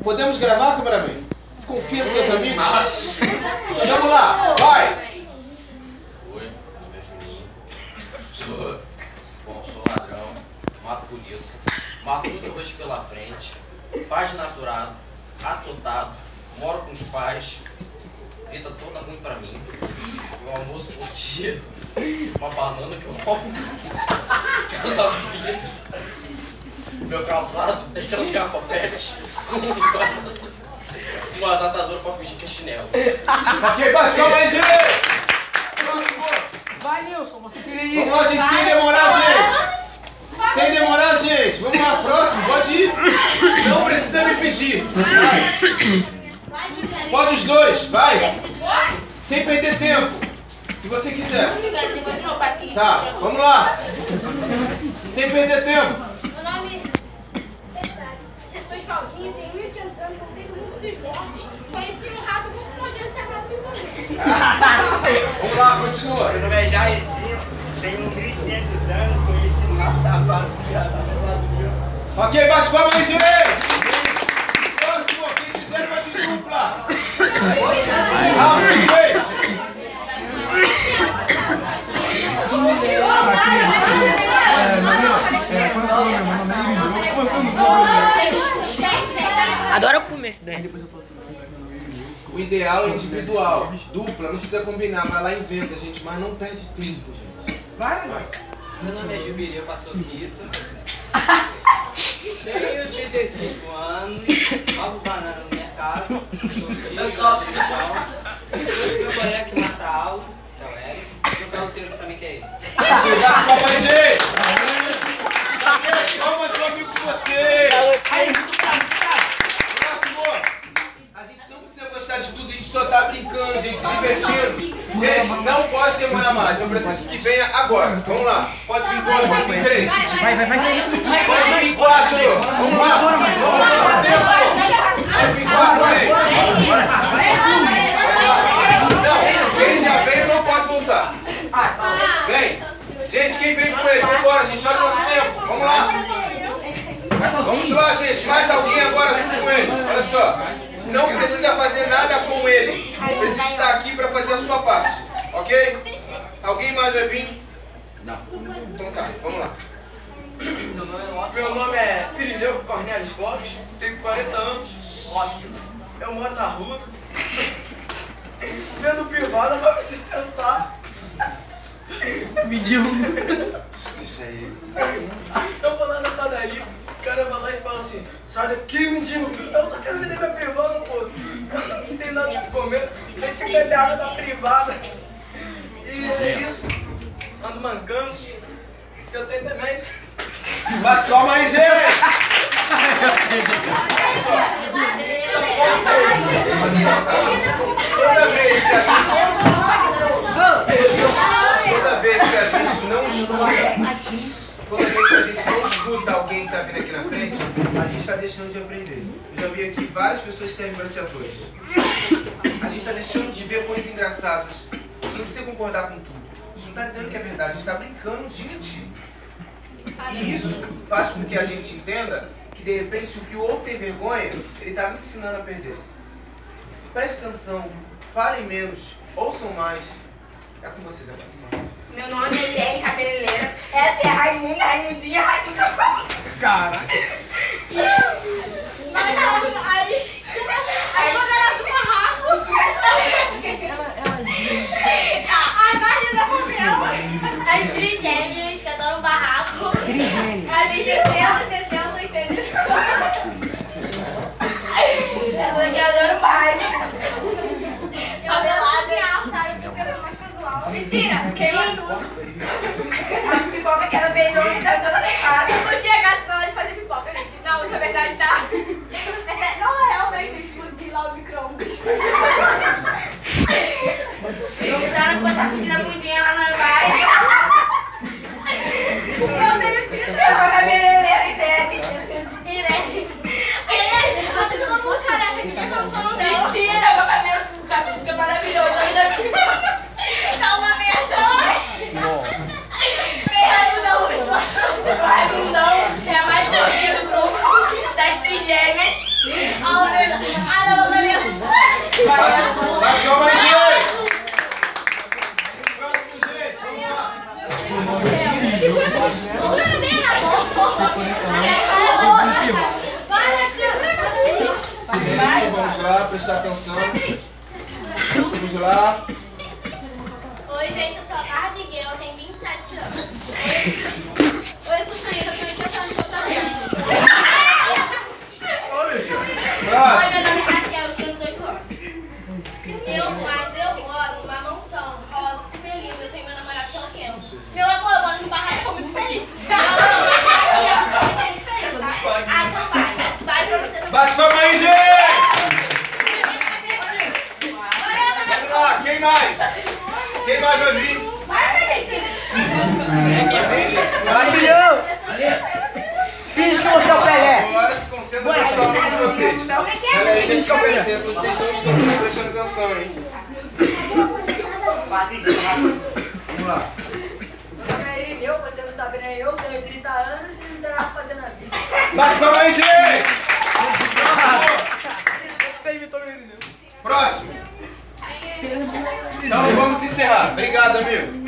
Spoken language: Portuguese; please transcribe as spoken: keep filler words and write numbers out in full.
Podemos gravar, cameraman? Você confia nos teus amigos? Nossa. Então vamos lá, vai! Oi, meu nome é Juninho. Sou, bom, sou ladrão, mato polícia, mato tudo que eu vejo pela frente, paginaturado, atotado, moro com os pais, vida toda ruim pra mim, meu almoço por dia, uma banana que eu roubo, calçado assim, meu calçado, aquelas garrafopetes, um azatador pra fingir que é chinelo. Ok, bate, calma aí, gente! Vai, Nilson, você queria ir. Vamos lá, gente, sem demorar, gente! Sem demorar, gente! Vamos lá, próximo, pode ir! Não precisa me pedir! Vai. Pode os dois, vai! Sem perder tempo! Se você quiser. Tá, vamos lá! Sem perder tempo! Meu nome é Pesado. Sou Esbaldinho, tenho mil e quinhentos anos, contei do mundo dos mortos. Conheci um rato muito nojento chamado Vitor. Vamos lá, continua! Meu nome é Jairzinho, tenho mil e quinhentos anos, conheci um rato safado, desgraçado, do lado do meu. Ok, bate palma aí, gente! Próximo, quem quiser pode ir dupla! Rápido, gente! Adoro comer esse daí. O ideal é individual, dupla, não precisa combinar, mas lá inventa, gente, mas não perde tempo, gente. Vai, vai. Meu nome é Jubileu, eu passo Quito. Tenho trinta e cinco anos, roubo banana no mercado, sou filho, sou feijão. Sou escritor que mata a aula, que é o Eric. Sou caloteiro também, que é ele. Cuidado, calma aí, gente! Calma, seu amigo com você! Próximo! A gente não precisa gostar de tudo, a gente só tá brincando, gente, se divertindo. Gente, não pode demorar mais, eu preciso que venha agora. Vamos lá, pode vir dois, pode vir três. Vai, vai, vai. Pode vir quatro! Vamos lá! Vamos lá, tempo! Pode vir quatro, vem! Não, quem já veio não pode voltar. Vem! Gente, quem veio com ele? Vamos embora, gente, olha o nosso tempo. Vamos lá! Vamos lá, gente, mais alguém agora junto com ele. Olha só, não precisa fazer nada com ele. Precisa estar aqui para fazer a sua parte, ok? Alguém mais vai vir? Não. Então tá, vamos lá. Meu nome é Pirineu Cornélio Gomes, tenho quarenta anos. Ótimo. Eu moro na rua. Vendo privada pra me sustentar. Mediu. Deixa aí. Eu vou lá na padaria, o cara vai lá e fala assim: sai daqui, mendigo. Eu só quero vender minha privada, pô. Eu não tenho nada pra comer. Tem que beber água da privada. E é isso. Ando mancando. Eu tenho demência. Bate palma aí, gente! Toda vez que a gente... Toda vez que a gente não escuta... Toda vez que a gente não escuta alguém que está vindo aqui na frente, a gente está deixando de aprender. Eu já vi aqui várias pessoas que servem para ser atores. A gente está deixando de ver coisas engraçadas. A gente não precisa concordar com tudo. A gente não está dizendo que é verdade, a gente está brincando de mentir. E isso faz com que a gente entenda que, de repente, o que o outro tem vergonha, ele está me ensinando a perder. Preste atenção, falem menos, ouçam mais. É com vocês agora. Meu nome é Eliane Cabeleireira. Essa é a Raimunda, Raimundinha, Raimunda. Cara. Mas aí... Aí quando era do barraco... A imagem da favela. As trigêmeas que adoram barraco. Trigêmeas. A de sessenta, sessenta, entendeu? Essa aqui adora baile. Cabelado e alto, sabe? Porque é mais casual. Mentira! Queima tudo. A pipoca que era bem longe, então toda errada. Eu não tinha gasto na hora de fazer pipoca, gente. Não, isso é verdade, tá? Essa não é realmente explodir lá o micro-ondas. Eu usaram pra sacudir a bundinha lá no baile. Eu tenho filho da cabeleireira, entende? Irene. Vocês são muito careca, ninguém tá falando dela. Mentira, meu cabelo, o cabelo fica maravilhoso. Ainda calma, merda. Ferrando não, vai, não. É a mais novinha do grupo das trigêmeas. prestar atenção. Vamos lá. Oi, gente, eu sou a Barbie Gay, eu tenho vinte e sete anos. Oi, eu sou Chaita, eu tenho oitenta anos, eu tô vendo. Ô, bicho. Oi, meu nome é Raquel, eu tenho dezoito anos. Eu, mas eu moro numa mansão rosa, super linda, eu tenho meu namorado que é o Ken. Meu amor, eu moro num barraco, eu tô muito feliz. Não, não, eu tô muito feliz, tá? Ah, então vai. Vai pra você também. Bate palma aí, gente! Vamos lá, quem mais? Quem mais vai vir? Vai, vai, Vai, Eu! Finge que você é o Pelé! agora se concentra principalmente em vocês. Olha aí, deixa que eu percebo, vocês não estão prestando atenção, hein? Vamos lá. É Irineu, você não sabe nem eu, tenho trinta anos e não tem nada pra fazer na vida. Bate palma aí, gente! Você imitou meu Irineu. Próximo. Então vamos encerrar. Obrigado, amigo.